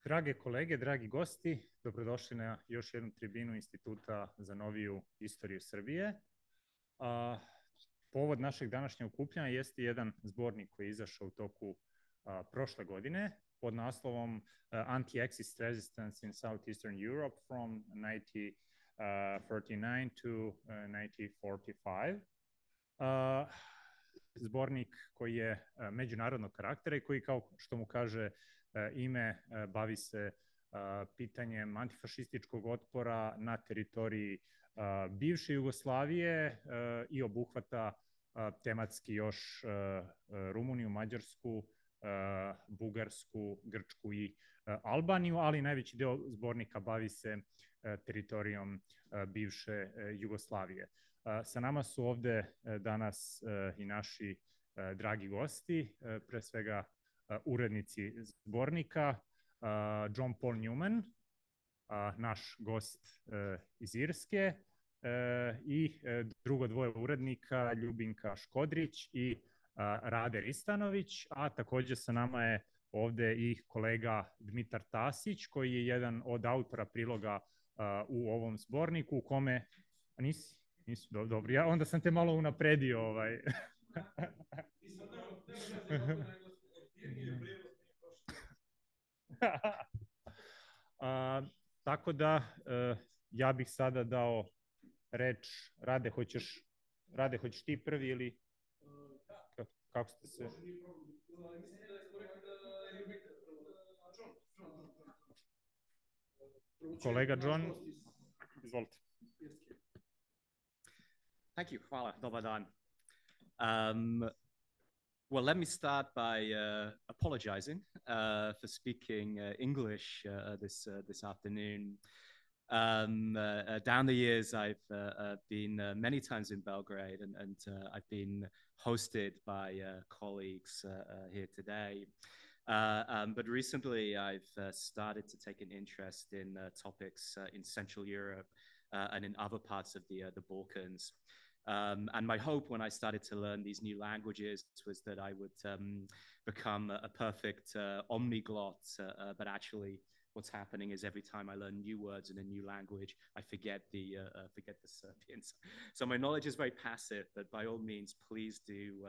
Drage kolege, dragi gosti, dobrodošli na još jednu tribinu Instituta za noviju istoriju Srbije. Povod našeg današnjeg okupljanja jeste jedan zbornik koji je izašao u toku prošle godine pod naslovom Anti-Axis Resistance in Southeastern Europe from 1939 to 1945. Zbornik koji je međunarodnog karaktera i koji, kao što mu kaže ime, bavi se pitanjem antifašističkog otpora na teritoriji bivše Jugoslavije i obuhvata tematski još Rumuniju, Mađarsku, Bugarsku, Grčku i Albaniju, ali najveći deo zbornika bavi se teritorijom bivše Jugoslavije. Sa nama su ovde danas i naši dragi gosti, pre svega urednici zbornika, John Paul Newman, naš gost iz Irske, i drugo dvoje urednika, Ljubinka Škodrić i Rade Ristanović, a takođe sa nama je ovde i kolega Dmitar Tasić, koji je jedan od autora priloga u ovom zborniku, u kome... Nisi dobro, ja onda sam te malo unapredio. Tako da ja bih sada dao reč. Rade, hoćeš ti prvi ili kako ste se... Kolega John, izvolite. Thank you. Hvala. Dobar dan. Well, let me start by apologizing for speaking English this afternoon. Down the years, I've been many times in Belgrade, and I've been hosted by colleagues here today. But recently, I've started to take an interest in topics in Central Europe and in other parts of the Balkans. And my hope when I started to learn these new languages was that I would become a perfect omniglot, but actually what's happening is every time I learn new words in a new language, I forget the Serbian. So my knowledge is very passive, but by all means, please do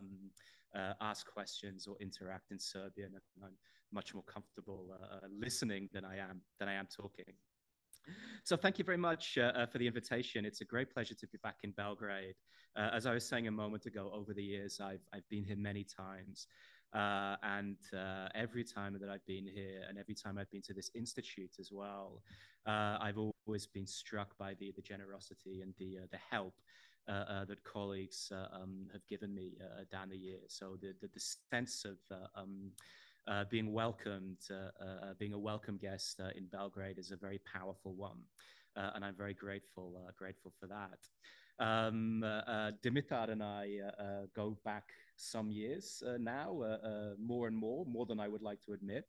ask questions or interact in Serbian. I'm much more comfortable listening than I am talking. So thank you very much for the invitation. It's a great pleasure to be back in Belgrade. As I was saying a moment ago, over the years, I've been here many times. And every time that I've been here and every time I've been to this institute as well, I've always been struck by the generosity and the help that colleagues have given me down the years. So the sense of being welcomed, being a welcome guest in Belgrade is a very powerful one, and I'm very grateful for that. Dimitar and I go back some years now, more and more than I would like to admit.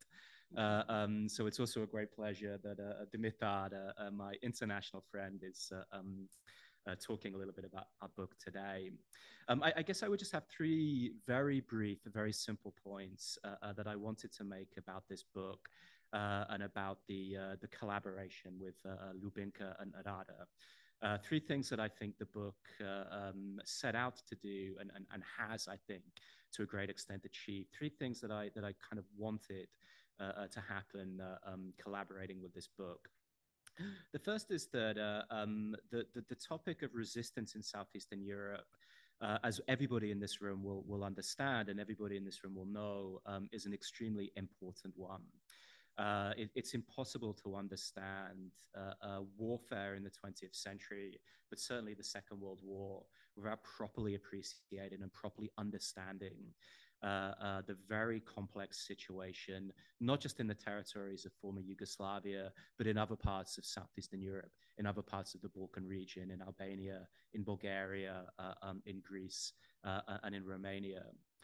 So it's also a great pleasure that Dimitar, my international friend, is talking a little bit about our book today. I guess I would just have three very brief, very simple points that I wanted to make about this book and about the collaboration with Ljubinka and Rada. Three things that I think the book set out to do and has, I think, to a great extent achieved. Three things that I kind of wanted to happen collaborating with this book. The first is that the topic of resistance in Southeastern Europe, as everybody in this room will understand and everybody in this room will know, is an extremely important one. It's impossible to understand warfare in the 20th century, but certainly the Second World War, without properly appreciating and properly understanding the very complex situation, not just in the territories of former Yugoslavia, but in other parts of Southeastern Europe, in other parts of the Balkan region, in Albania, in Bulgaria, in Greece, and in Romania.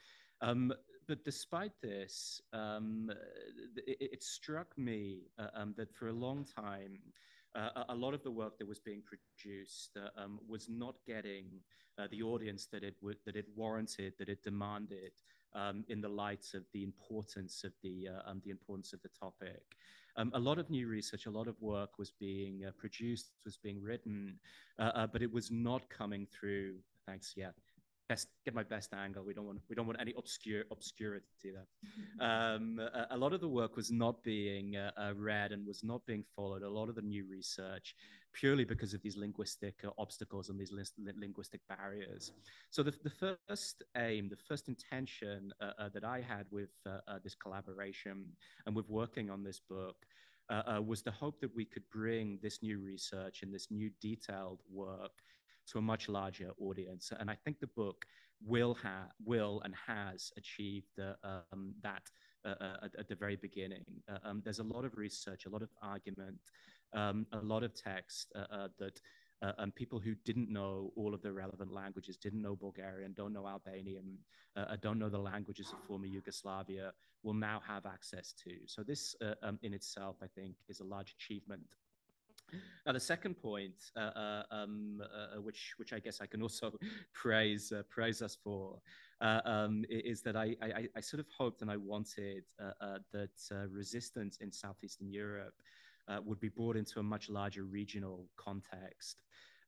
But despite this, it struck me that for a long time, a lot of the work that was being produced was not getting the audience that it warranted, that it demanded, in the light of the importance of the topic. A lot of new research, a lot of work was being produced, was being written, but it was not coming through. Thanks. Yeah. Get my best angle. We don't want any obscurity there. A lot of the work was not being read and was not being followed. A lot of the new research, purely because of these linguistic obstacles and these linguistic barriers. So the first aim, the first intention that I had with this collaboration and with working on this book was the hope that we could bring this new research and this new detailed work to a much larger audience. And I think the book will and has achieved that at the very beginning. There's a lot of research, a lot of argument, a lot of text that people who didn't know all of the relevant languages, didn't know Bulgarian, don't know Albanian, don't know the languages of former Yugoslavia, will now have access to. So this in itself, I think, is a large achievement. Now, the second point, which I guess I can also praise us for, is that I sort of hoped and I wanted that resistance in Southeastern Europe would be brought into a much larger regional context.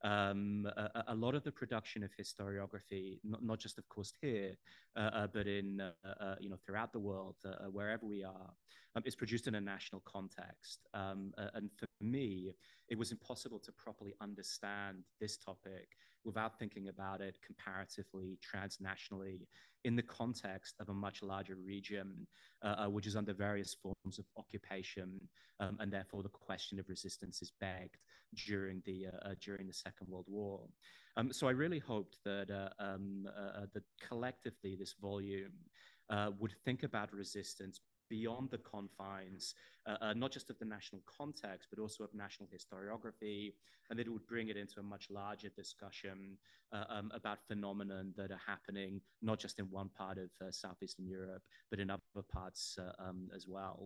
A lot of the production of historiography, not just, of course, here, but in throughout the world, wherever we are, is produced in a national context. And for me, it was impossible to properly understand this topic without thinking about it comparatively, transnationally, in the context of a much larger region, which is under various forms of occupation, and therefore the question of resistance is begged during the Second World War. So I really hoped that that collectively this volume would think about resistance beyond the confines, not just of the national context, but also of national historiography, and that it would bring it into a much larger discussion about phenomena that are happening, not just in one part of Southeastern Europe, but in other parts as well.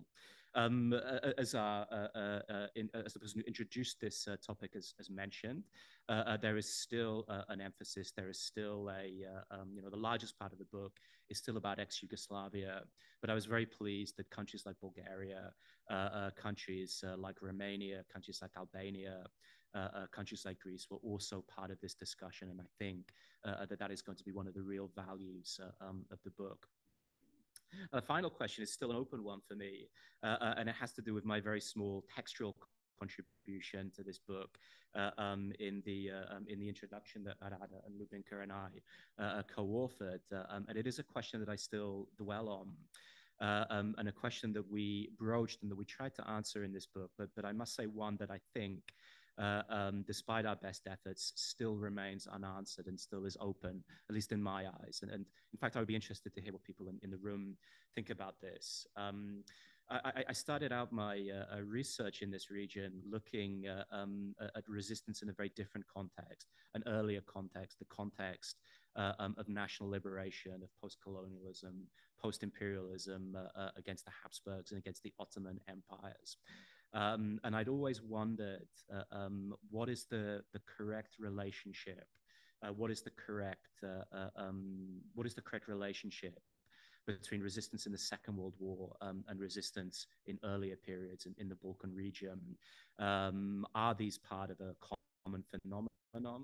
As the person who introduced this topic has mentioned, there is still an emphasis. There is still the largest part of the book is still about ex-Yugoslavia. But I was very pleased that countries like Bulgaria, countries like Romania, countries like Albania, countries like Greece were also part of this discussion. And I think that is going to be one of the real values of the book. The final question is still an open one for me, and it has to do with my very small textual contribution to this book in the introduction that Arada and Lubinka and I co-authored. And it is a question that I still dwell on, and a question that we broached and that we tried to answer in this book, but I must say one that I think, despite our best efforts, still remains unanswered and still is open, at least in my eyes. And in fact, I would be interested to hear what people in the room think about this. I started out my research in this region looking at resistance in a very different context, an earlier context, the context of national liberation, of post-colonialism, post-imperialism against the Habsburgs and against the Ottoman empires. And I'd always wondered what is the correct relationship? What is the correct relationship between resistance in the Second World War and resistance in earlier periods in the Balkan region? Are these part of a common phenomenon?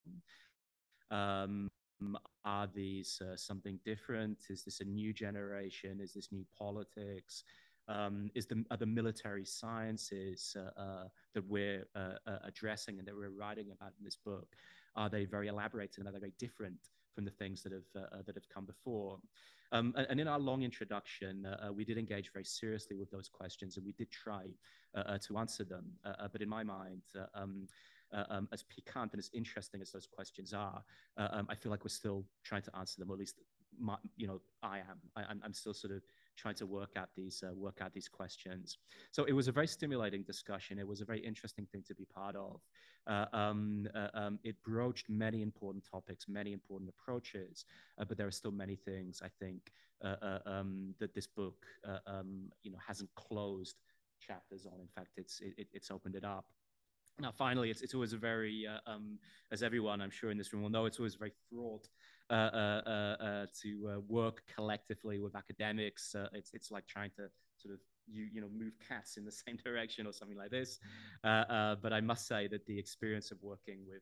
Are these something different? Is this a new generation? Is this new politics? Are the military sciences that we're addressing and that we're writing about in this book, are they very elaborated and are they very different from the things that have come before? And in our long introduction, we did engage very seriously with those questions, and we did try to answer them. But in my mind, as piquant and as interesting as those questions are, I feel like we're still trying to answer them, or at least I'm still sort of trying to work out these questions. So it was a very stimulating discussion. It was a very interesting thing to be part of. It broached many important topics, many important approaches, but there are still many things I think that this book hasn't closed chapters on. In fact, it's opened it up. Now, finally, it's always a very, as everyone I'm sure in this room will know, it's always a very fraught to work collectively with academics. It's like trying to sort of move cats in the same direction or something like this. But I must say that the experience of working with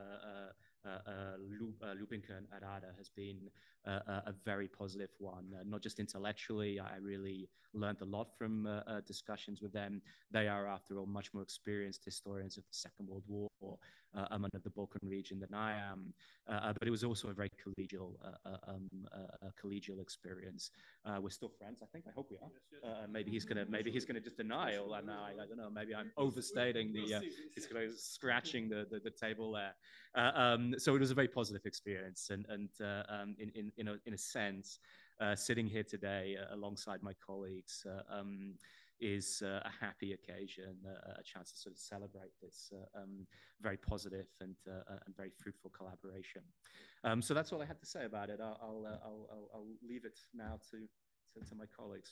Lubinka and Arada has been a very positive one. Not just intellectually, I really learned a lot from discussions with them. They are, after all, much more experienced historians of the Second World War and of the Balkan region than I am. But it was also a very collegial experience. We're still friends, I think. I hope we are. Maybe he's gonna just deny all that now. I don't know. Maybe I'm overstating the. He's kind of scratching the table there. So it was a very positive experience, and in a sense, sitting here today alongside my colleagues is a happy occasion, a chance to sort of celebrate this very positive and very fruitful collaboration. So that's all I had to say about it. I'll leave it now to my colleagues.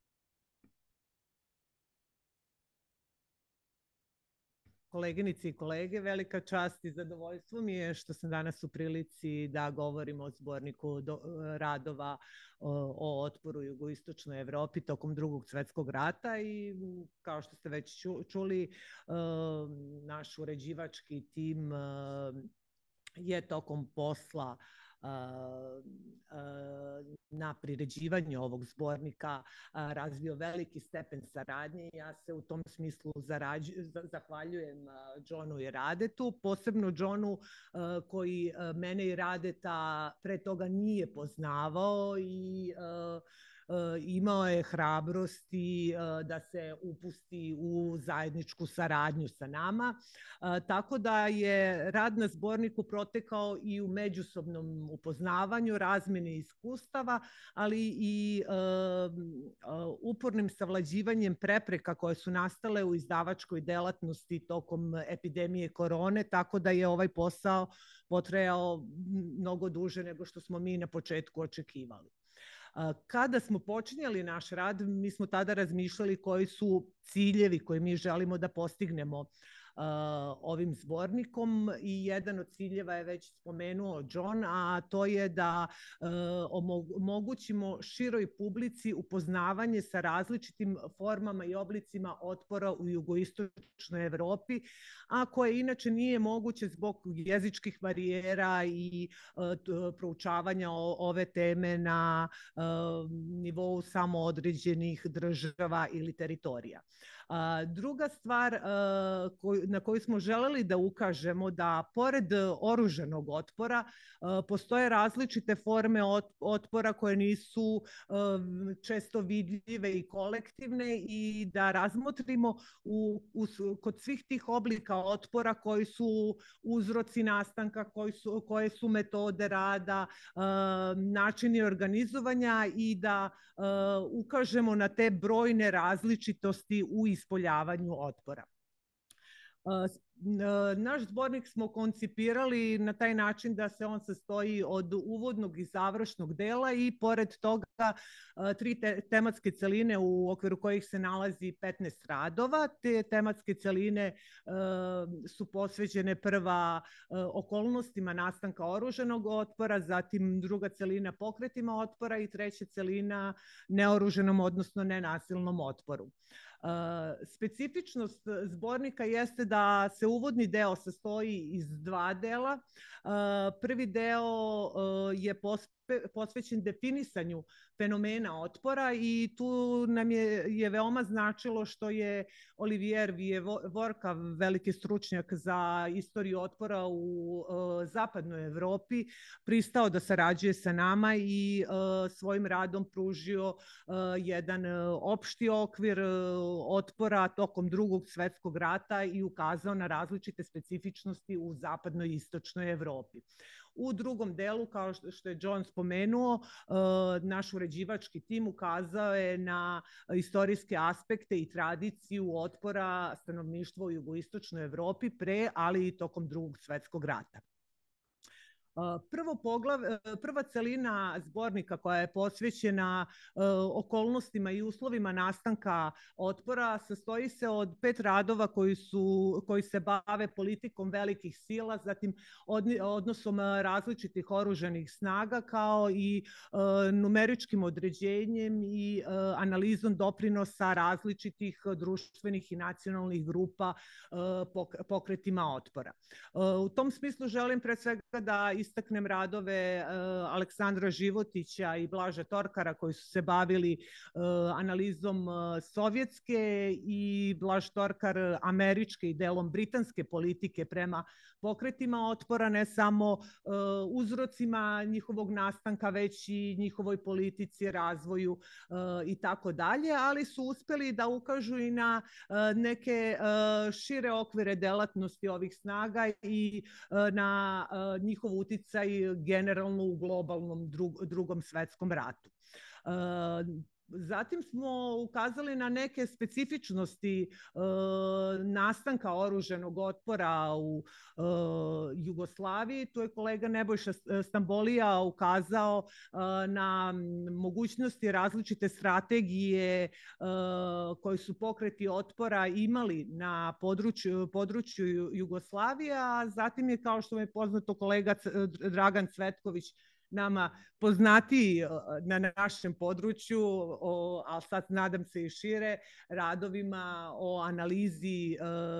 Koleginice i kolege, velika čast i zadovoljstvo mi je što sam danas u prilici da govorim o zborniku radova o otporu u jugoistočnoj Evropi tokom Drugog svjetskog rata i kao što ste već čuli, naš uređivački tim je tokom posla na priređivanju ovog zbornika razvio veliki stepen saradnje. Ja se u tom smislu zahvaljujem Johnu i Radetu, posebno Johnu koji mene i Radeta pre toga nije poznavao i imao je hrabrosti da se upusti u zajedničku saradnju sa nama. Tako da je rad na zborniku protekao i u međusobnom upoznavanju, razmeni iskustava, ali i upornim savlađivanjem prepreka koje su nastale u izdavačkoj delatnosti tokom epidemije korone, tako da je ovaj posao potrajao mnogo duže nego što smo mi na početku očekivali. Kada smo počinjali naš rad, mi smo tada razmišljali koji su ciljevi koje mi želimo da postignemo ovim zbornikom i jedan od ciljeva je već spomenuo John, a to je da omogućimo široj publici upoznavanje sa različitim formama i oblicima otpora u jugoistočnoj Evropi, a koje inače nije moguće zbog jezičkih barijera i proučavanja ove teme na nivou samoodređenih država ili teritorija. Druga stvar na koju smo želeli da ukažemo da pored oružanog otpora postoje različite forme otpora koje nisu često vidljive i kolektivne i da razmotrimo kod svih tih oblika otpora koji su uzroci nastanka, koje su metode rada, načini organizovanja i da ukažemo na te brojne različitosti u ispoljavanju otpora. Naš zbornik smo koncipirali na taj način da se on sastoji od uvodnog i završnog dela i pored toga 3 tematske celine u okviru kojih se nalazi 15 radova. Te tematske celine su posvećene prva okolnostima nastanka oružanog otpora, zatim druga celina pokretima otpora i treća celina neoruženom, odnosno nenasilnom otporu. Specifičnost zbornika jeste da se uvodni deo sastoji iz 2 dela. Prvi deo je posvećen definisanju fenomena otpora i tu nam je veoma značilo što je Olivier Vieux-Vorka, veliki stručnjak za istoriju otpora u zapadnoj Evropi, pristao da sarađuje sa nama i svojim radom pružio jedan opšti okvir otpora tokom Drugog svjetskog rata i ukazao na različite specifičnosti u zapadnoj i istočnoj Evropi. U drugom delu, kao što je John spomenuo, naš uređivački tim ukazao je na istorijske aspekte i tradiciju otpora stanovništva u jugoistočnoj Evropi pre, ali i tokom Drugog svjetskog rata. Prva celina zbornika koja je posvećena okolnostima i uslovima nastanka otpora sastoji se od 5 radova koji se bave politikom velikih sila, zatim odnosom različitih oružanih snaga, kao i numeričkim određenjem i analizom doprinosa različitih društvenih i nacionalnih grupa pokretima otpora. U tom smislu želim pre svega da istaknem radove Aleksandra Životića i Blaža Torkara koji su se bavili analizom sovjetske i Blaž Torkar američke i delom britanske politike prema pokretima otpora, ne samo uzrocima njihovog nastanka, već i njihovoj politici, razvoju i tako dalje, ali su uspeli da ukažu i na neke šire okvire delatnosti ovih snaga i na njihov uticaj generalno u globalnom drugom svetskom ratu. Zatim smo ukazali na neke specifičnosti nastanka oružanog otpora u Jugoslaviji. Tu je kolega Nebojša Stambolija ukazao na mogućnosti različite strategije koje su pokreti otpora imali na području Jugoslavije, a zatim je, kao što je poznato, kolega Dragan Cvetković nama poznatiji na našem području, ali sad nadam se i šire, radovima o analizi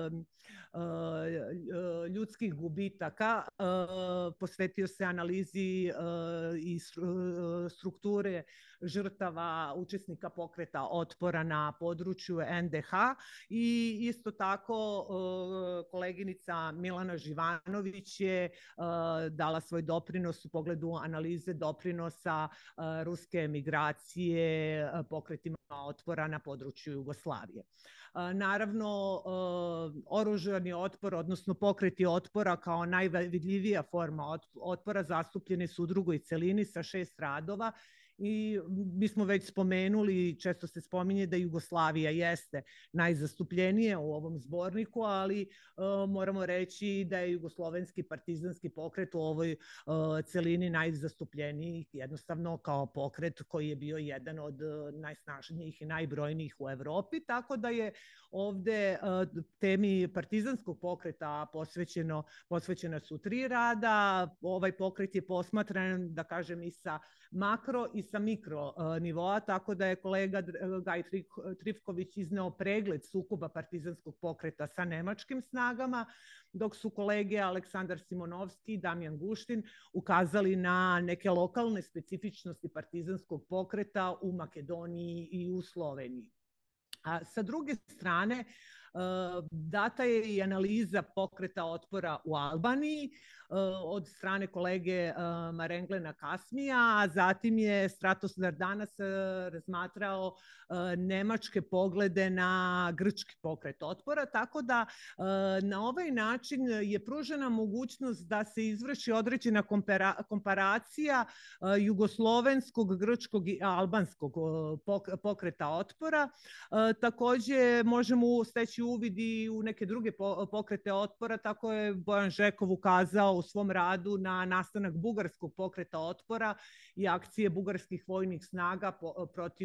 ljudskih gubitaka, posvetio se analizi i strukture žrtava učesnika pokreta otpora na području NDH i isto tako koleginica Milana Živanović je dala svoj doprinos u pogledu analize doprinosa ruske emigracije pokretima otpora na području Jugoslavije. Naravno, oružani otpor, odnosno pokreti otpora kao najvidljivija forma otpora zastupljeni su u drugoj celini sa 6 radova. I mi smo već spomenuli, često se spominje da Jugoslavija jeste najzastupljenije u ovom zborniku, ali moramo reći da je jugoslovenski partizanski pokret u ovoj celini najzastupljeniji, jednostavno kao pokret koji je bio jedan od najsnažnijih i najbrojnijih u Evropi, tako da je ovde temi partizanskog pokreta posvećena su 3 rada. Ovaj pokret je posmatran, da kažem, i sa makro i sa mikro nivoa, tako da je kolega Gaj Trifković izneo pregled sukoba partizanskog pokreta sa nemačkim snagama, dok su kolege Aleksandar Simonovski i Damjan Guštin ukazali na neke lokalne specifičnosti partizanskog pokreta u Makedoniji i u Sloveniji. A sa druge strane, data je i analiza pokreta otpora u Albaniji od strane kolege Marenglena Kasmija, a zatim je Stratos Dardanas razmatrao nemačke poglede na grčki pokret otpora, tako da na ovaj način je pružena mogućnost da se izvrši određena komparacija jugoslovenskog, grčkog i albanskog pokreta otpora. Takođe možemo steći uvid i u neke druge pokrete otpora, tako je Bojan Žekov ukazao u svom radu na nastanak bugarskog pokreta otpora i akcije bugarskih vojnih snaga protiv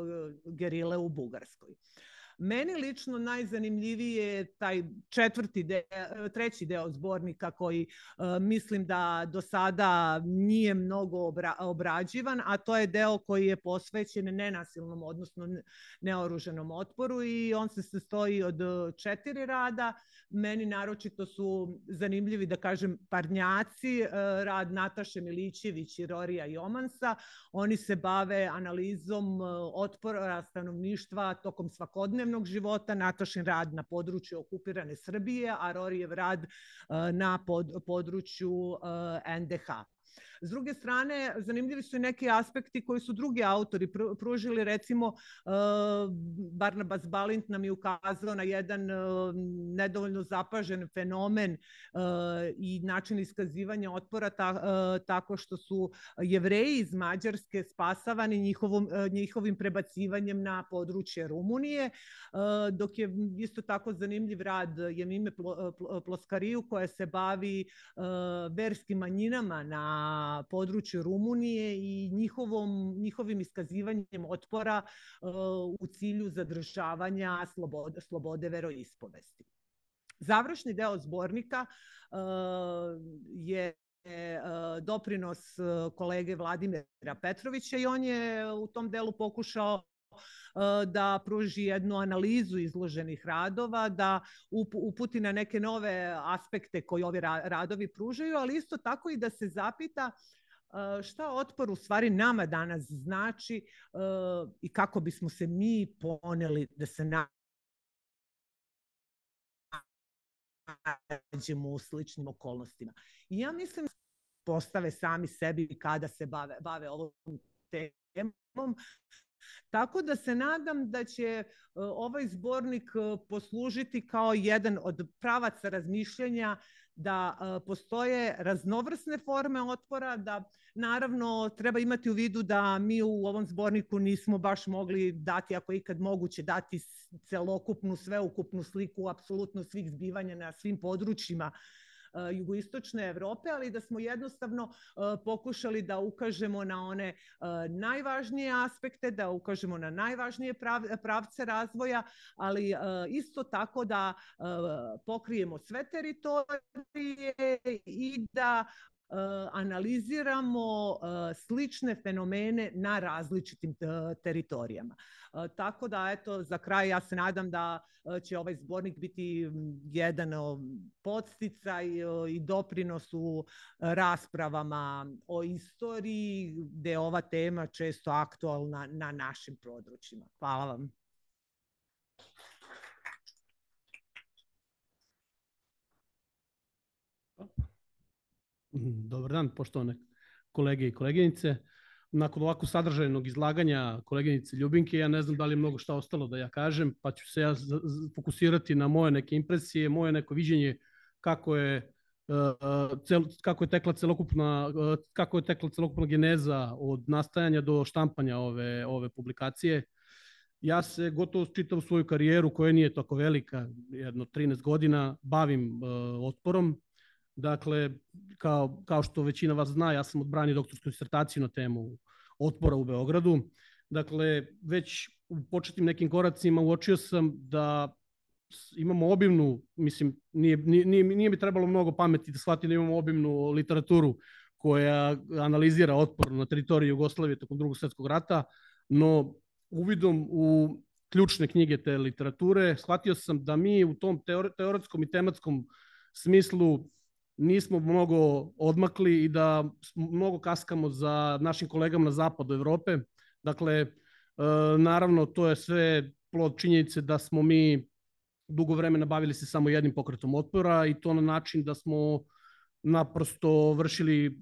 gerile u Bugarskoj. Meni lično najzanimljiviji je taj treći deo zbornika koji mislim da do sada nije mnogo obrađivan, a to je deo koji je posvećen nenasilnom, odnosno neoruženom otporu, i on se sastoji od 4 rada. Meni naročito su zanimljivi, da kažem, parnjaci, rad Nataše Milićević i Rorija Jomansa. Oni se bave analizom otpora stanovništva tokom svakodnevnog života, Natašin rad na području okupirane Srbije, a Rorijev rad na području NDH. S druge strane, zanimljivi su i neki aspekti koji su drugi autori pružili, recimo Barnabas Balint nam je ukazao na jedan nedovoljno zapažen fenomen i način iskazivanja otpora tako što su Jevreji iz Mađarske spasavani njihovim prebacivanjem na područje Rumunije, dok je isto tako zanimljiv rad Jemime Ploskariju koja se bavi verskim manjinama na području Rumunije i njihovim iskazivanjem otpora u cilju zadržavanja slobode veroispovesti. Završni deo zbornika je doprinos kolege Vladimira Petrovića i on je u tom delu pokušao da pruži jednu analizu izloženih radova, da uputi na neke nove aspekte koje ovi radovi pružaju, ali isto tako i da se zapita šta otpor u stvari nama danas znači i kako bismo se mi poneli da se nađemo u sličnim okolnostima. I ja mislim postave sami sebi kada se bave ovom temom. Tako da se nadam da će ovaj zbornik poslužiti kao jedan od pravaca razmišljanja da postoje raznovrsne forme otpora, da naravno treba imati u vidu da mi u ovom zborniku nismo baš mogli dati, ako je ikad moguće, dati celokupnu, sveukupnu sliku apsolutno svih zbivanja na svim područjima jugoistočne Evrope, ali da smo jednostavno pokušali da ukažemo na one najvažnije aspekte, da ukažemo na najvažnije pravce razvoja, ali isto tako da pokrijemo sve teritorije i da analiziramo slične fenomene na različitim teritorijama. Tako da, eto, za kraj ja se nadam da će ovaj zbornik biti jedan podsticaj i doprinos u raspravama o istoriji, gde je ova tema često aktualna na našim područjima. Hvala vam. Dobar dan, poštovane kolege i koleginice. Nakon ovako sadržajnog izlaganja koleginice Ljubinke, ja ne znam da li je mnogo šta ostalo da ja kažem, pa ću se ja fokusirati na moje neke impresije, moje neko viđenje kako je tekla celokupna geneza od nastajanja do štampanja ove publikacije. Ja se gotovo čitavu svoju karijeru, koja nije tako velika, jedno 13 godina, bavim otporom. Dakle, kao što većina vas zna, ja sam odbranio doktorsku disertaciju na temu otpora u Beogradu. Dakle, već u početnim nekim koracima uočio sam da imamo obimnu, mislim, nije mi trebalo mnogo pameti da shvatim da imamo obimnu literaturu koja analizira otpor na teritoriji Jugoslavije tokom Drugog svjetskog rata, no uvidom u ključne knjige te literature shvatio sam da mi u tom teoretskom i tematskom smislu nismo mnogo odmakli i da mnogo kaskamo za našim kolegama na zapadu Evrope. Dakle, naravno, to je sve plod činjenice da smo mi dugo vremena bavili se samo jednim pokretom otpora i to na način da smo naprosto vršili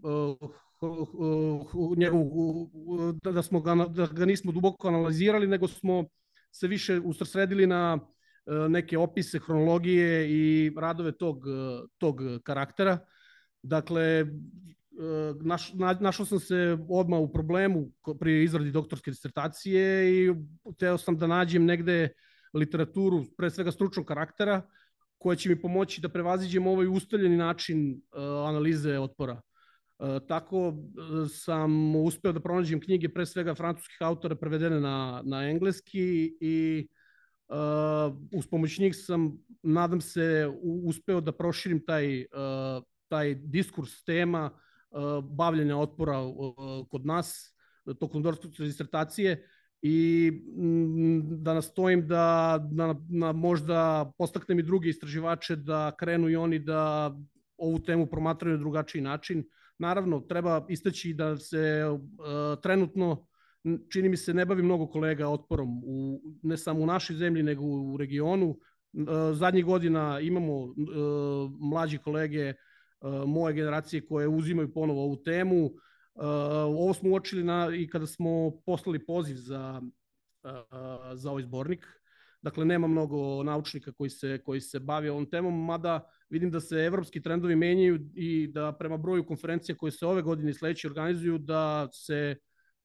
da ga nismo duboko analizirali, nego smo se više usredsredili na neke opise, hronologije i radove tog karaktera. Dakle, našao sam se odmah u problemu pri izradi doktorske disertacije i hteo sam da nađem negde literaturu, pre svega stručnog karaktera, koja će mi pomoći da prevaziđem ovaj ustaljeni način analize otpora. Tako sam uspeo da pronađem knjige pre svega francuskih autora prevedene na engleski i uz pomoć njih sam, nadam se, uspeo da proširim taj diskurs tema bavljenja otpora kod nas tokom doktorske disertacije i da nastojim da možda postaknem i druge istraživače da krenu i oni da ovu temu promatraju na drugačiji način. Naravno, treba istaći da se trenutno, čini mi se, ne bavi mnogo kolega otporom, ne samo u našoj zemlji, nego u regionu. Zadnjih godina imamo mlađi kolege moje generacije koje uzimaju ponovo ovu temu. Ovo smo uočili i kada smo poslali poziv za ovaj zbornik. Dakle, nema mnogo naučnika koji se bave ovom temom, mada vidim da se evropski trendovi menjaju i da prema broju konferencija koje se ove godine i sledeće organizuju, da se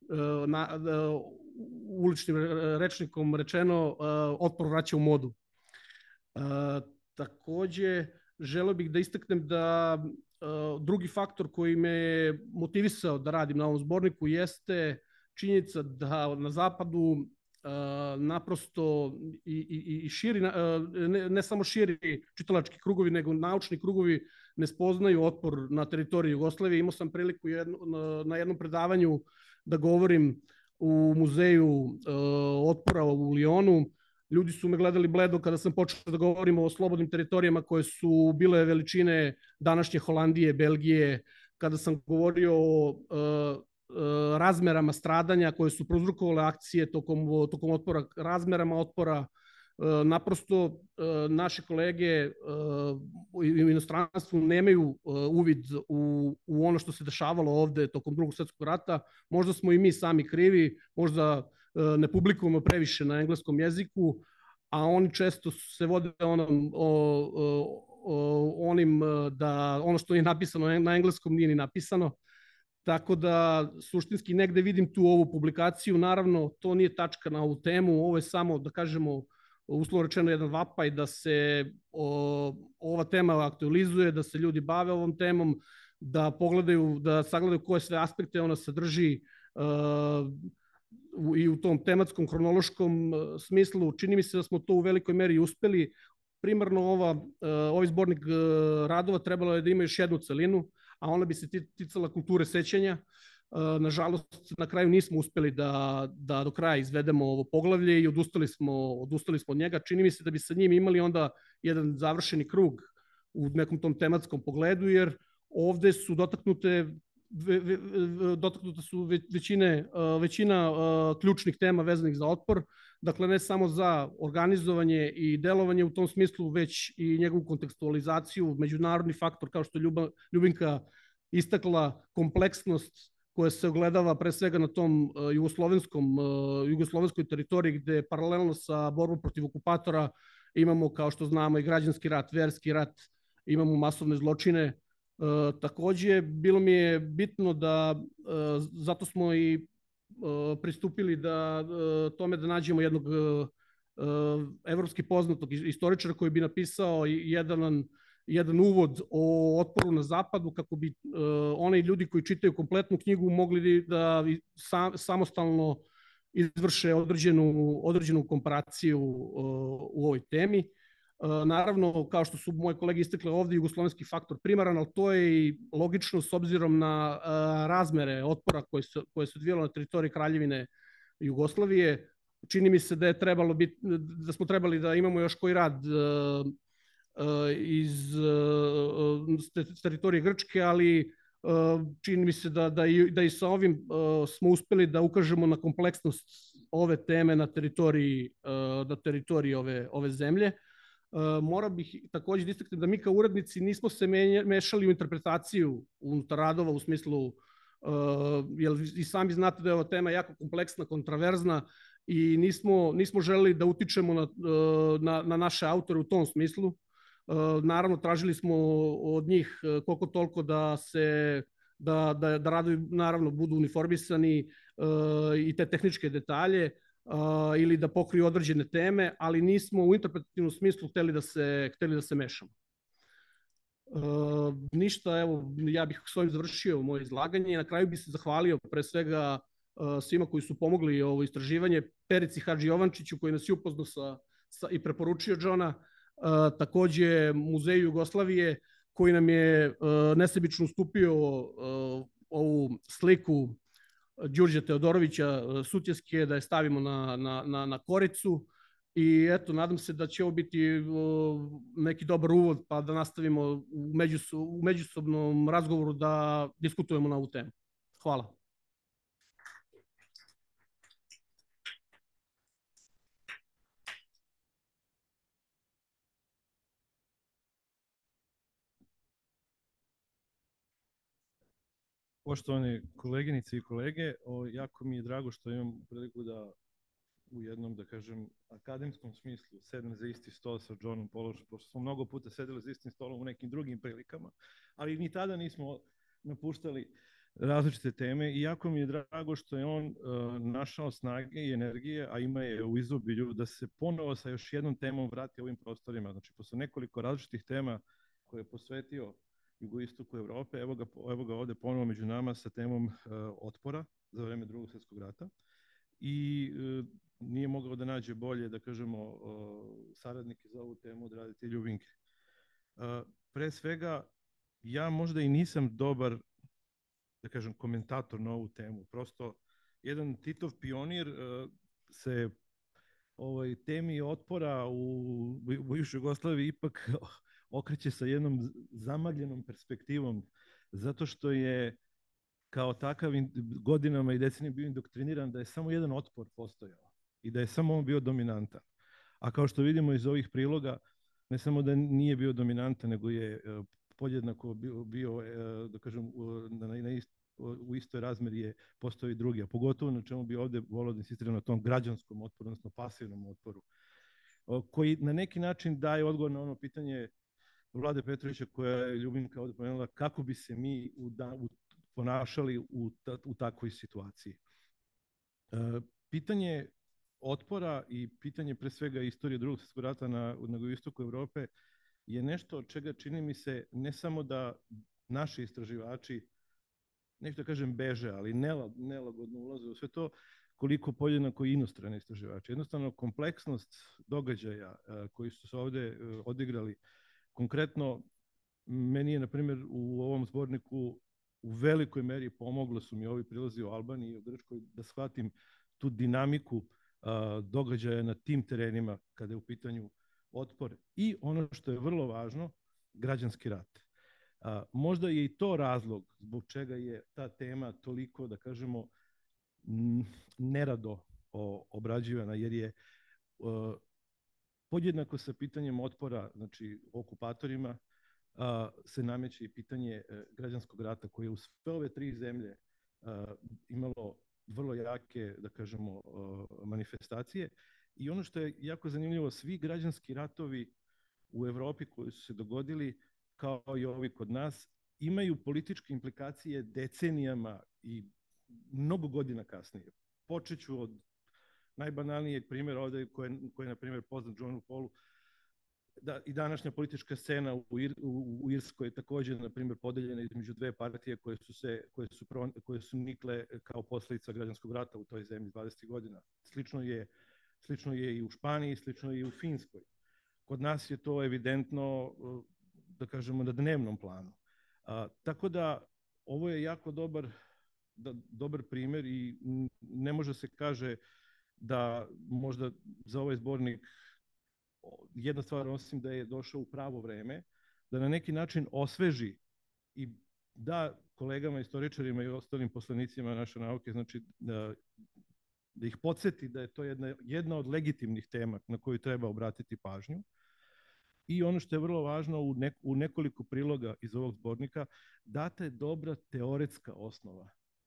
uličnim rečnikom rečeno otpor vraća u modu. Takođe, želeo bih da istaknem da drugi faktor koji me je motivisao da radim na ovom zborniku jeste činjenica da na zapadu naprosto i širi, ne samo širi čitalački krugovi, nego naučni krugovi ne spoznaju otpor na teritoriji Jugoslavije. Imao sam priliku na jednom predavanju da govorim u muzeju otpora u Lionu. Ljudi su me gledali bledo kada sam počeo da govorim o slobodnim teritorijama koje su bile veličine današnje Holandije, Belgije, kada sam govorio o razmerama stradanja koje su prouzrokovale akcije tokom otpora, razmerama otpora. Naprosto naše kolege u inostranstvu nemaju uvid u ono što se dešavalo ovde tokom Drugog svetskog rata. Možda smo i mi sami krivi, možda ne publikujemo previše na engleskom jeziku, a oni često se vode onim da ono što je napisano na engleskom nije ni napisano. Tako da suštinski negde vidim tu ovu publikaciju. Naravno, to nije tačka na ovu temu, ovo je samo, da kažemo, uslovno rečeno jedan vapaj da se ova tema aktualizuje, da se ljudi bave ovom temom, da pogledaju, da sagledaju koje sve aspekte ona sadrži i u tom tematskom, hronološkom smislu. Čini mi se da smo to u velikoj meri uspeli. Primarno ovaj zbornik radova trebalo je da ima još jednu celinu, a ona bi se ticala kulture sećanja. Nažalost, na kraju nismo uspeli da do kraja izvedemo ovo poglavlje i odustali smo od njega. Čini mi se da bi sa njim imali onda jedan završeni krug u nekom tom tematskom pogledu, jer ovde su dotaknuta su većina ključnih tema vezanih za otpor, dakle ne samo za organizovanje i delovanje u tom smislu, već i njegovu kontekstualizaciju, međunarodni faktor, kao što je Ljubinka istakla, kompleksnost koja se ogledava pre svega na tom jugoslovenskoj teritoriji, gde paralelno sa borbom protiv okupatora imamo, kao što znamo, i građanski rat, verski rat, imamo masovne zločine. Takođe, bilo mi je bitno da, zato smo i pristupili tome da nađemo jednog evropski poznatog istoričara koji bi napisao jedan uvod o otporu na zapadu, kako bi oni ljudi koji čitaju kompletnu knjigu mogli da samostalno izvrše određenu komparaciju u ovoj temi. Naravno, kao što su moje kolege istakle ovde, jugoslovenski faktor primaran, ali to je i logično s obzirom na razmere otpora koje se odvijalo na teritoriji Kraljevine Jugoslavije. Čini mi se da smo trebali da imamo još koji rad iz teritorije Grčke, ali čini mi se da i sa ovim smo uspeli da ukažemo na kompleksnost ove teme na teritoriji ove zemlje. Mora bih takođe da istaknem da mi kao urednici nismo se mešali u interpretaciju unutar radova, u smislu, jer i sami znate da je ova tema jako kompleksna, kontraverzna i nismo želeli da utičemo na naše autore u tom smislu. Naravno, tražili smo od njih koliko toliko da radovi naravno budu uniformisani i te tehničke detalje, ili da pokriju određene teme, ali nismo u interpretativnom smislu hteli da se mešamo. Ništa, evo, ja bih s ovim završio moje izlaganje i na kraju bih se zahvalio pre svega svima koji su pomogli ovo istraživanje, Perici Hadži Jovančiću koji nas je upoznao i preporučio Džona, takođe Muzeju Jugoslavije koji nam je nesebično ustupio ovu sliku Đurđa Teodorovića Sutjeske, da je stavimo na koricu i eto, nadam se da će ovo biti neki dobar uvod pa da nastavimo u međusobnom razgovoru da diskutujemo na ovu temu. Hvala. Poštovane koleginice i kolege, jako mi je drago što imam priliku da u jednom, da kažem, akademskom smislu sedem za isti stol sa Johnom Paulom, pošto smo mnogo puta sedeli za istim stolom u nekim drugim prilikama, ali ni tada nismo napuštali različite teme i jako mi je drago što je on našao snage i energije, a ima je u izobilju, da se ponovo sa još jednom temom vrati ovim prostorima. Znači, posle nekoliko različitih tema koje je posvetio jugoistoku Evrope, evo ga ovde ponovo među nama sa temom otpora za vreme Drugog svjetskog rata. I nije mogao da nađe bolje, da kažemo, saradnike za ovu temu od Radite Ljubinke. Pre svega, ja možda i nisam dobar, da kažem, komentator na ovu temu. Prosto, jedan Titov pionir se temi otpora u bivšoj Jugoslaviji ipak okreće sa jednom zamagljenom perspektivom, zato što je kao takav godinama i decenijama bio indoktriniran da je samo jedan otpor postojao i da je samo on bio dominantan. A kao što vidimo iz ovih priloga, ne samo da nije bio dominantan, nego je podjednako bio, da kažem, u istoj razmeri je postoji drugi, a pogotovo na čemu bi ovde volio da insistiram na tom građanskom otporu, odnosno pasivnom otporu, koji na neki način daje odgovor na ono pitanje Vlade Petrovića koja je Ljubinka ovde pomenula, kako bi se mi ponašali u takvoj situaciji. Pitanje otpora i pitanje pre svega istorije Drugog svjetskog rata na jugoistoku Evrope je nešto od čega čini mi se ne samo da naši istraživači, neću da kažem beže, ali nelagodno ulaze u sve to, koliko podjednako i inostrane istraživači. Jednostavno, kompleksnost događaja koji su se ovde odigrali, konkretno, meni je, na primjer, u ovom zborniku u velikoj meri pomoglo su mi ovi prilazi u Albaniji i u Grčkoj da shvatim tu dinamiku događaja na tim terenima kada je u pitanju otpor i ono što je vrlo važno, građanski rat. Možda je i to razlog zbog čega je ta tema toliko, da kažemo, nerado obrađivana, jer je podjednako sa pitanjem otpora, znači okupatorima, se nameće i pitanje građanskog rata koje je u sve ove tri zemlje imalo vrlo jake, da kažemo, manifestacije. I ono što je jako zanimljivo, svi građanski ratovi u Evropi koji su se dogodili, kao i ovi kod nas, imaju političke implikacije decenijama i mnogo godina kasnije. Počeću od najbanalnijeg primjera ovde, koji je, na primjer, poznat Johnu Paulu, da i današnja politička scena u Irskoj je takođe, na primjer, podeljena između dve partije koje su nikle kao posledica građanskog rata u toj zemlji 20. godina. Slično je i u Španiji, slično je i u Finskoj. Kod nas je to evidentno, da kažemo, na dnevnom planu. Tako da, ovo je jako dobar primjer i ne može se kaže da možda za ovaj zbornik jedna stvar, osim da je došao u pravo vreme, da na neki način osveži i da kolegama, istoričarima i ostalim poslanicima naše nauke, znači da ih podsjeti da je to jedna od legitimnih tema na koju treba obratiti pažnju. I ono što je vrlo važno, u nekoliko priloga iz ovog zbornika data je dobra teoretska osnova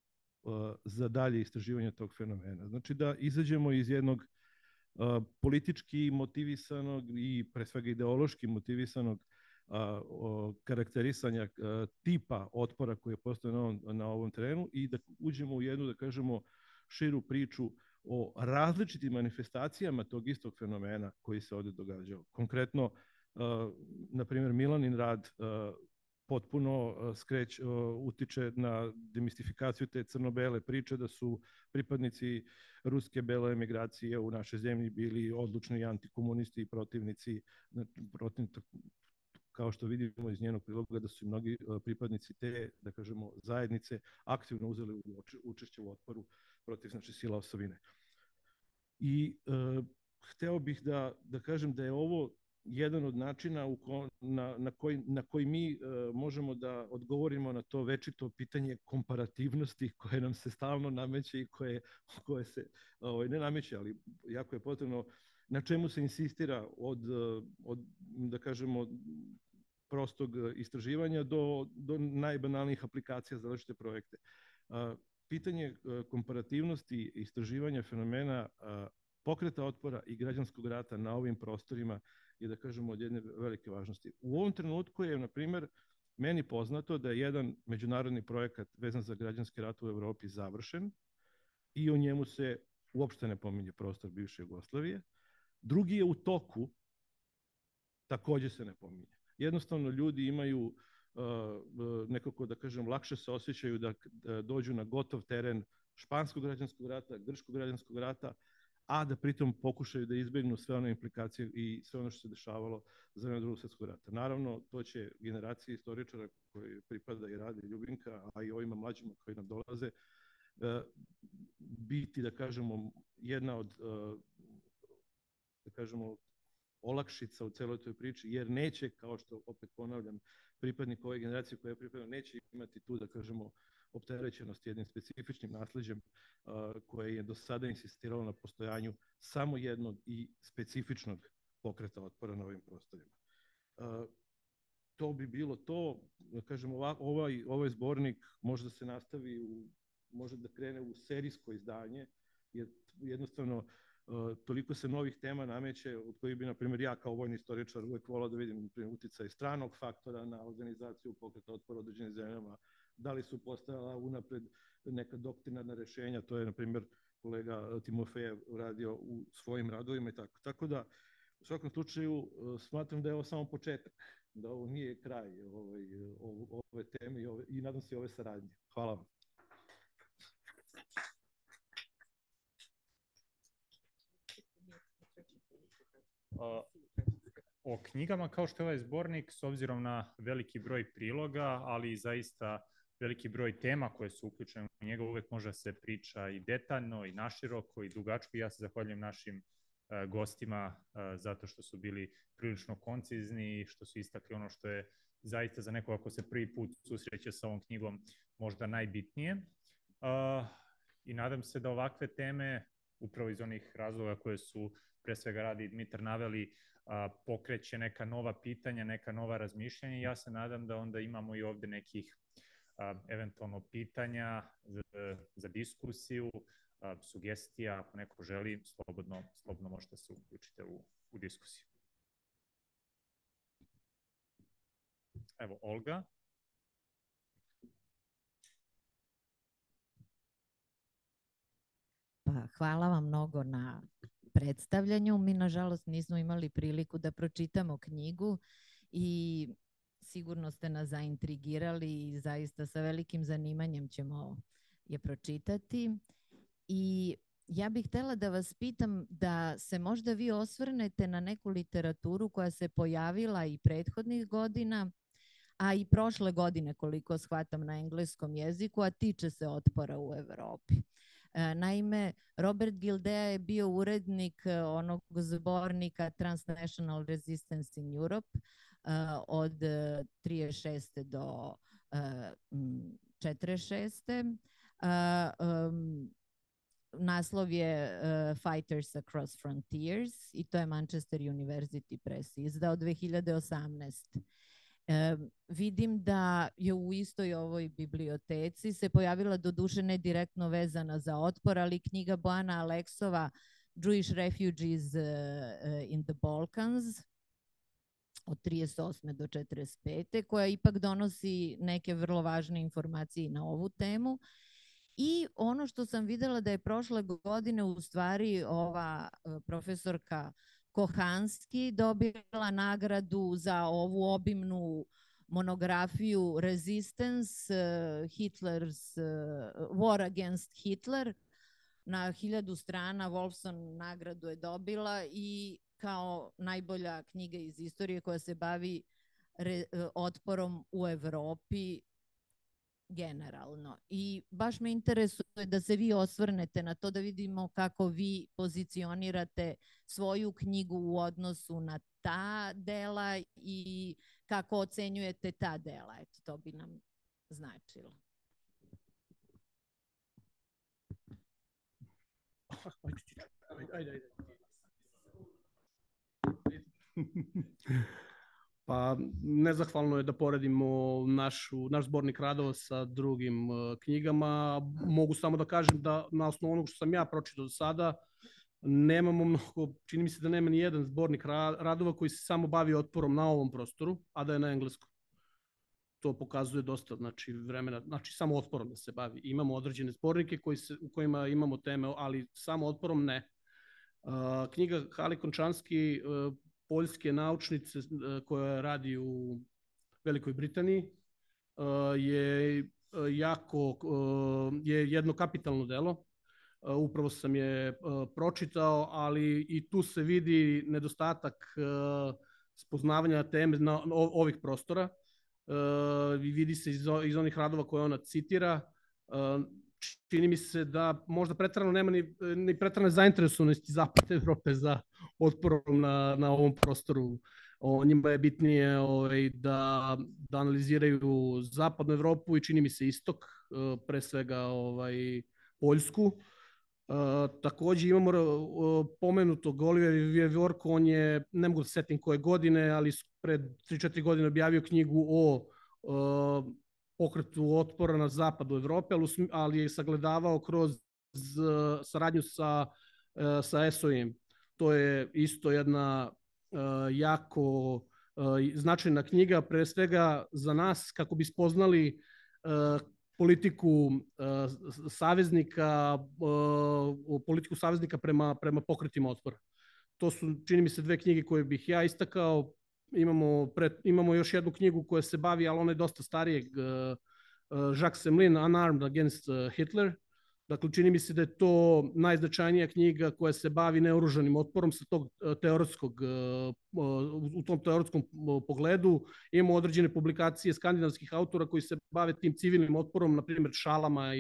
za dalje istraživanje tog fenomena. Znači da izađemo iz jednog politički motivisanog i pre svega ideološki motivisanog karakterisanja tipa otpora koji je postoje na ovom terenu i da uđemo u jednu, da kažemo, širu priču o različitim manifestacijama tog istog fenomena koji se ovde događao. Konkretno, na primjer, Milanin rad potpuno utiče na demistifikaciju te crno-bele priče da su pripadnici ruske bele emigracije u našoj zemlji bili odlučni antikomunisti i protivnici, kao što vidimo iz njenog priloga da su i mnogi pripadnici te, da kažemo, zajednice aktivno uzeli učešće u otporu protiv, znači, sila osovine. I hteo bih da kažem da je ovo jedan od načina na koji mi možemo da odgovorimo na to večito pitanje komparativnosti koje nam se stalno nameće i koje se ne nameće, ali jako je potrebno, na čemu se insistira od da kažemo, prostog istraživanja do najbanalnijih aplikacija za različite projekte. Pitanje komparativnosti istraživanja fenomena pokreta otpora i građanskog rata na ovim prostorima je, da kažemo, od jedne velike važnosti. U ovom trenutku je, na primjer, meni poznato da je jedan međunarodni projekat vezan za građanski rat u Evropi završen i o njemu se uopšte ne pominje prostor bivše Jugoslavije. Drugi je u toku, takođe se ne pominje. Jednostavno ljudi imaju nekako, da kažem, lakše se osjećaju da dođu na gotov teren španskog građanskog rata, grčkog građanskog rata, a da pritom pokušaju da izbjegnu sve one implikacije i sve ono što se dešavalo za vreme Drugog svjetskog rata. Naravno, to će generacije istoričara koji pripada i radi Ljubinka, a i ovima mlađima koji nam dolaze, biti, da kažemo, jedna od, da kažemo, olakšica u celoj toj priči, jer neće, kao što opet ponavljam, pripadnik ove generacije koja je pripadna, neće imati tu, da kažemo, opterećenost jednim specifičnim nasleđem koje je do sada insistiralo na postojanju samo jednog i specifičnog pokreta otpora na ovim prostorima. To bi bilo to, da kažem, ovaj zbornik može da se nastavi, može da krene u serijsko izdanje, jer jednostavno toliko se novih tema nameće, od kojih bi, na primjer, ja kao vojni istoričar uvek volao da vidim uticaj stranog faktora na organizaciju pokreta otpora u određenim zemljama, da li su postojala unapred neka doktrinarna rešenja, to je, na primjer, kolega Timofejev radio u svojim radovima i tako. Tako da, u svakom slučaju, smatram da je ovo samo početak, da ovo nije kraj ove teme i nadam se ove saradnje. Hvala vam. O knjigama, kao što je ovaj zbornik, s obzirom na veliki broj priloga, ali i zaista veliki broj tema koje su uključene u njega, uvek može da se priča i detaljno, i naširoko, i dugačko. Ja se zahvaljujem našim gostima zato što su bili prilično koncizni i što su istakli ono što je zaista za nekoga ko se prvi put susreće sa ovom knjigom možda najbitnije. I nadam se da ovakve teme, upravo iz onih razloga koje su pre svega Rade i Dmitar naveli, pokreće neka nova pitanja, neka nova razmišljanja. Ja se nadam da onda imamo i ovde nekih eventualno pitanja za diskusiju, sugestija, ako neko želi, slobodno možete se uključiti u diskusiju. Evo, Olga. Hvala vam mnogo na predstavljanju. Mi, nažalost, nismo imali priliku da pročitamo knjigu i sigurno ste nas zaintrigirali i zaista sa velikim zanimanjem ćemo je pročitati. I ja bih htjela da vas pitam da se možda vi osvrnete na neku literaturu koja se pojavila i prethodnih godina, a i prošle godine, koliko shvatam, na engleskom jeziku, a tiče se otpora u Evropi. Naime, Robert Gildea je bio urednik onog zbornika Transnational Resistance in Europe od 36. do 46. Naslov je Fighters Across Frontiers i to je Manchester University Press izdao 2018. Vidim da je u istoj ovoj biblioteci se pojavila, doduše ne direktno vezana za otpor, ali knjiga Bojana Aleksova Jewish Refugees in the Balkans od 38. do 45. koja ipak donosi neke vrlo važne informacije na ovu temu. I ono što sam videla da je prošle godine u stvari ova profesorka Kohanski dobila nagradu za ovu obimnu monografiju Resistance, Hitler's War Against Hitler. Na 1000 strana Wolfson nagradu je dobila i kao najbolja knjiga iz istorije koja se bavi otporom u Evropi generalno. I baš me interesuje da se vi osvrnete na to, da vidimo kako vi pozicionirate svoju knjigu u odnosu na ta dela i kako ocenjujete ta dela. Eto, to bi nam značilo. Pa nezahvalno je da poredimo naš zbornik radova sa drugim knjigama. Mogu samo da kažem da na osnovu onog što sam ja pročitao do sada, nemamo mnogo, čini mi se da nema ni jedan zbornik radova koji se samo bavi otporom na ovom prostoru, a da je na engleskom. To pokazuje dosta vremena, samo otporom da se bavi. Imamo određene zbornike u kojima imamo teme, ali samo otporom ne. Knjiga Hali Končanski, poljske naučnice koja radi u Velikoj Britaniji, je jedno kapitalno delo. Upravo sam je pročitao, ali i tu se vidi nedostatak spoznavanja teme ovih prostora. Vidi se iz onih radova koje ona citira. Čini mi se da možda preterano nema ni preterane zainteresovanosti Zapadne Evrope za otporom na ovom prostoru. Njima je bitnije da analiziraju Zapadnu Evropu i čini mi se istok, pre svega Poljsku. Takođe imamo pomenutog Olivera Viorka, on je, ne mogu da setim koje godine, ali pred 3-4 godine objavio knjigu o pokretu otpora na zapadu Evrope, ali je sagledavao kroz saradnju sa SOE-em. To je isto jedna jako značajna knjiga, pre svega za nas, kako bi spoznali politiku saveznika prema pokretima otpora. To su, čini mi se, dve knjige koje bih ja istakao. Imamo još jednu knjigu koja se bavi, ali ona je dosta starijeg, Jacques Semlin, Unarmed Against Hitler. Dakle, čini mi se da je to najznačajnija knjiga koja se bavi neoružanim otporom u tom teoretskom pogledu. Imamo određene publikacije skandinavskih autora koji se bave tim civilnim otporom, na primjer šalama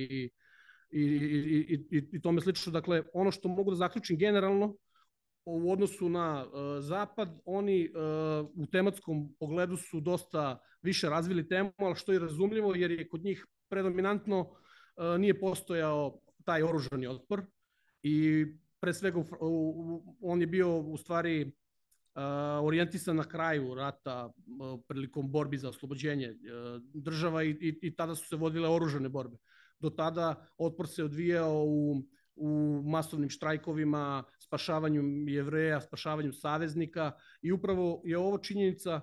i tome slično. Dakle, ono što mogu da zaključim generalno, u odnosu na Zapad, oni u tematskom pogledu su dosta više razvili temu, ali što je razumljivo jer je kod njih predominantno nije postojao taj oružani otpor i pre svega on je bio u stvari orijentisan na kraju rata prilikom borbi za oslobođenje država i tada su se vodile oružane borbe. Do tada otpor se odvijao u masovnim štrajkovima, spašavanju Jevreja, spašavanju saveznika i upravo je ovo činjenica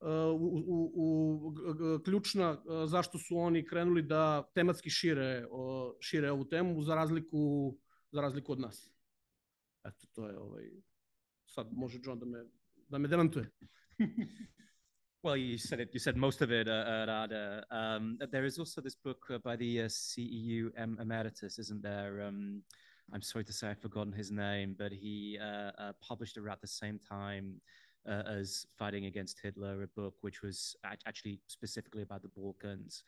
ključna zašto su oni krenuli da tematski šire ovu temu za razliku od nas. Eto, to je sad može John da me demantuje. Well, you said most of it, Rada. There is also this book by the CEU emeritus, isn't there? I'm sorry to say I've forgotten his name, but he published around the same time as Fighting Against Hitler, a book which was actually specifically about the Balkans.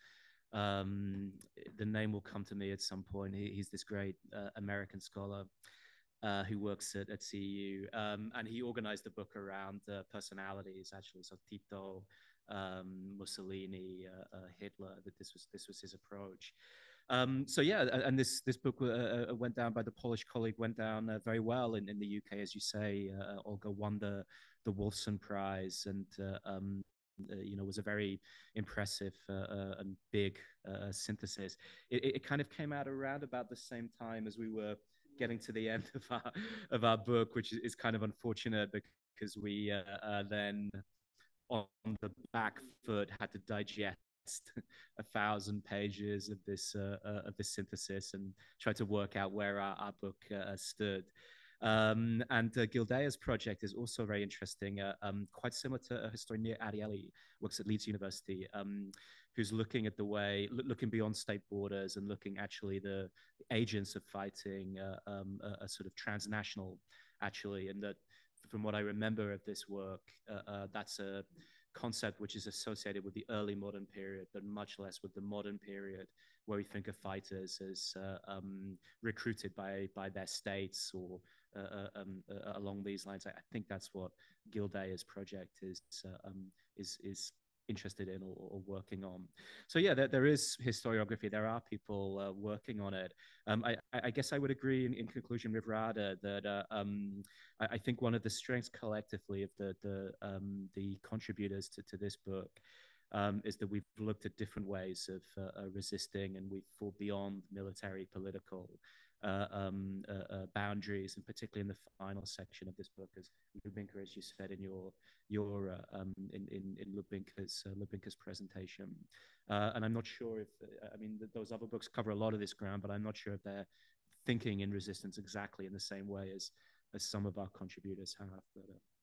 The name will come to me at some point. He's this great American scholar who works at CEU, and he organized the book around personalities, actually. So Tito, Mussolini, Hitler. That this was his approach. So yeah, and this book went down by the Polish colleague, went down very well in the UK, as you say. Olga won the Wolfson Prize, and was a very impressive and big synthesis. It kind of came out around about the same time as we were getting to the end of our book, which is kind of unfortunate because we then on the back foot had to digest 1,000 pages of this synthesis and try to work out where our book stood. And Gildea's project is also very interesting, quite similar to a historian Ariely, works at Leeds University, who's looking at the way, looking beyond state borders and looking actually the agents of fighting a sort of transnational, actually. And that from what I remember of this work, that's a concept which is associated with the early modern period, but much less with the modern period, where we think of fighters as recruited by their states or along these lines. I think that's what Gildea's project is interested in or working on. So yeah, there is historiography. There are people working on it. I guess I would agree in conclusion with Rada that I think one of the strengths collectively of the contributors to this book is that we've looked at different ways of resisting, and we've thought beyond military, political boundaries, and particularly in the final section of this book, as Lubinka, as you said in in Lubinka's presentation. And I'm not sure if those other books cover a lot of this ground, but I'm not sure if they're thinking in resistance exactly in the same way as some of our contributors have. But,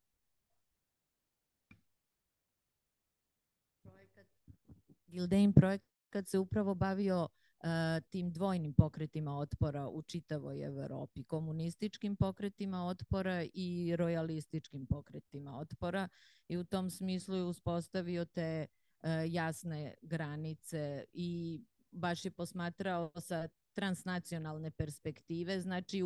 Gildein projekat se upravo bavio tim dvojnim pokretima otpora u čitavoj Evropi, komunističkim pokretima otpora i rojalističkim pokretima otpora, i u tom smislu je uspostavio te jasne granice i baš je posmatrao sa transnacionalne perspektive, znači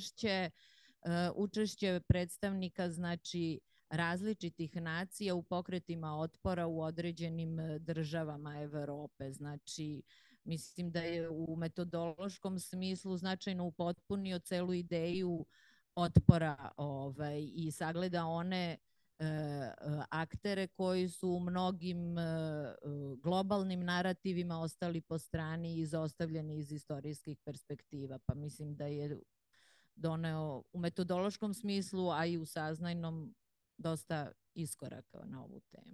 učešće predstavnika, znači različitih nacija u pokretima otpora u određenim državama Evrope. Znači, mislim da je u metodološkom smislu značajno upotpunio celu ideju otpora i sagleda one aktere koji su u mnogim globalnim narativima ostali po strani i izostavljeni iz istorijskih perspektiva. Pa mislim da je doneo u metodološkom smislu, a i u saznajnom, dosta iskoraka na ovu temu.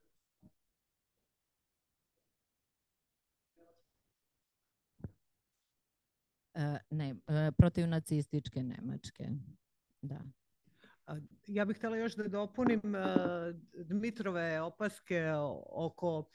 Ne, protiv nacističke Nemačke, da. Ja bih htjela još da dopunim Dmitrove opaske oko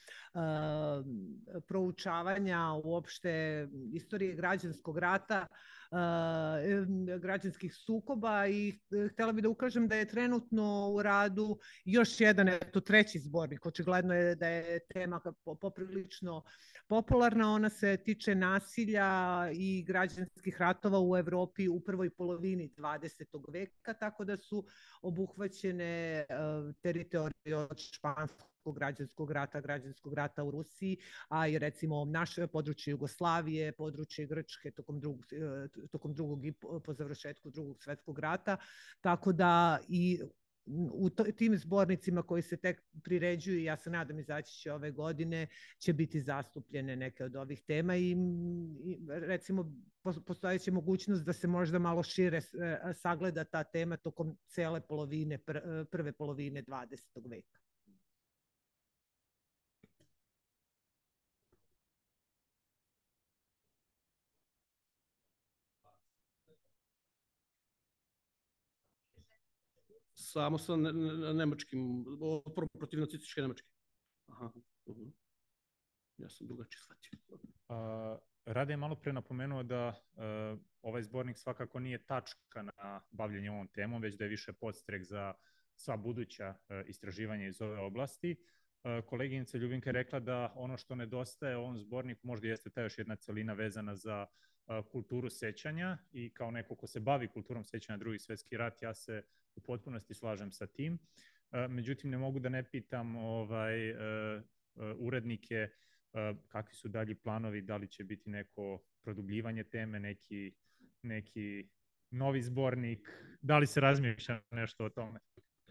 proučavanja uopšte istorije građanskog rata, građanskih sukoba, i htjela bih da ukažem da je trenutno u radu još jedan, treći zbornik. Očigledno je da je tema poprilično popularna. Ona se tiče nasilja i građanskih ratova u Evropi u prvoj polovini 20. veka, tako da su obuhvaćene teritorije od španskog građanskog rata u Rusiji, a i recimo naše područje Jugoslavije, područje Grčke tokom drugog i po završetku Drugog svjetskog rata, tako da i u tim zbornicima koji se tek priređuju, ja se nadam izaći će ove godine, će biti zastupljene neke od ovih tema i recimo postojeće mogućnost da se možda malo šire sagleda ta tema tokom cele prve polovine 20. veka. Samo sa nemačkim, otporom protiv nacističke Nemačke. Aha, ja sam drugačije shvatio. Rade je malo pre napomenuo da ovaj zbornik svakako nije tačka na bavljenje ovom temom, već da je više podstrek za sva buduća istraživanja iz ove oblasti. Koleginica Ljubinka je rekla da ono što nedostaje ovom zborniku možda jeste ta još jedna celina vezana za kulturu sećanja, i kao neko ko se bavi kulturom sećanja na Drugi svjetski rat, ja se u potpunosti slažem sa tim. Međutim, ne mogu da ne pitam urednike kakvi su dalji planovi, da li će biti neko produbljivanje teme, neki novi zbornik, da li se razmišlja nešto o tome?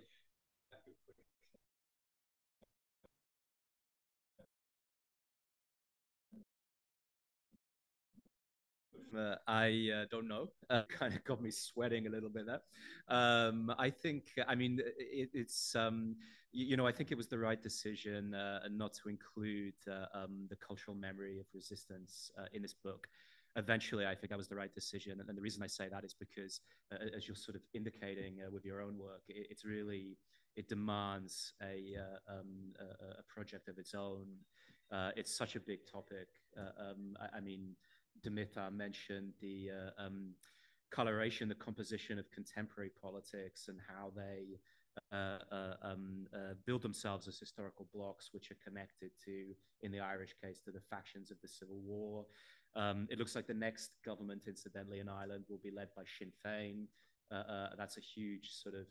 I don't know. Kind of got me sweating a little bit there. I think, I mean, it's, you know, I think it was the right decision not to include the cultural memory of resistance in this book. Eventually, I think that was the right decision. And the reason I say that is because, as you're sort of indicating with your own work, it's really, it demands a project of its own. It's such a big topic. I mean, Dimitar mentioned the coloration, the composition of contemporary politics, and how they build themselves as historical blocks, which are connected to, in the Irish case, to the factions of the Civil War. It looks like the next government, incidentally, in Ireland will be led by Sinn Féin. That's a huge sort of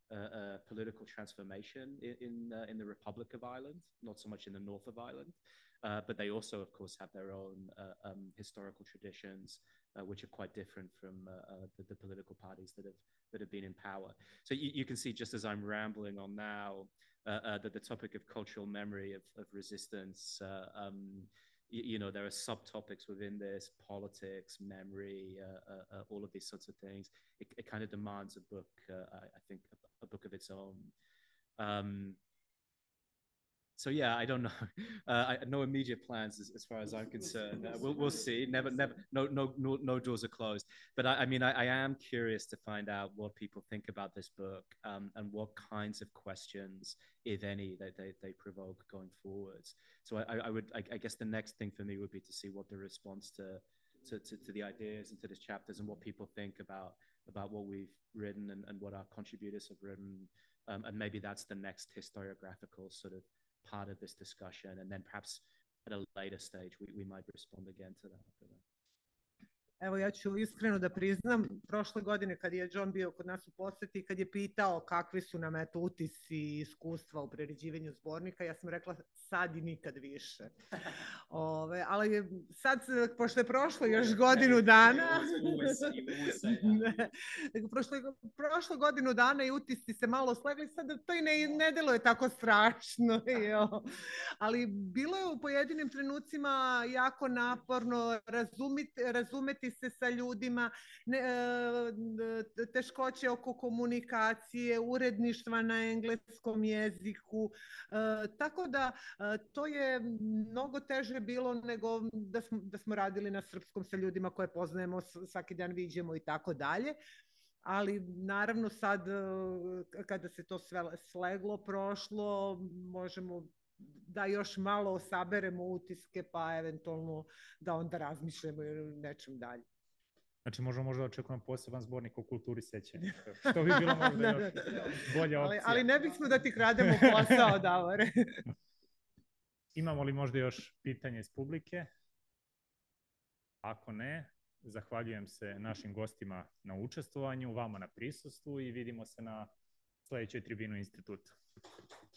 political transformation in the Republic of Ireland, not so much in the north of Ireland. But they also, of course, have their own historical traditions, which are quite different from the political parties that have been in power. So you can see, just as I'm rambling on now, that the topic of cultural memory of resistance, there are subtopics within this: politics, memory, all of these sorts of things. It kind of demands a book, I think, a book of its own. So yeah, I don't know. No immediate plans as far as I'm concerned. We'll see. Never. No doors are closed. But I mean, I am curious to find out what people think about this book, and what kinds of questions, if any, that they provoke going forwards. So I guess the next thing for me would be to see what the response to the ideas and to these chapters, and what people think about what we've written and what our contributors have written, and maybe that's the next historiographical sort of part of this discussion, and then perhaps at a later stage we might respond again to that. Evo, ja ću iskreno da priznam, prošle godine kad je John bio kod nas u poseti, kad je pitao kakvi su nam utisci i iskustva u priređivanju zbornika, ja sam rekla sad i nikad više. Ali sad, pošto je prošlo još godinu dana, prošlo godinu dana i utisci se malo slegli, sad to i ne deluje tako strašno. Ali bilo je u pojedinim trenucima jako naporno razumeti se sa ljudima, teškoće oko komunikacije, uredništva na engleskom jeziku, tako da to je mnogo teže bilo nego da smo radili na srpskom sa ljudima koje poznajemo, svaki dan viđemo i tako dalje. Ali naravno sad kada se to sve sleglo, prošlo, možemo da još malo saberemo utiske, pa eventualno da onda razmišljamo o nečem dalje. Znači možda da očekujemo poseban zbornik o kulturi sećanja, što bi bilo možda još bolja opcija. Ali ne bismo da ti krademo posao, Davore. Imamo li možda još pitanje iz publike? Ako ne, zahvaljujem se našim gostima na učestvovanju, vama na prisustvu i vidimo se na sledećoj tribinu instituta.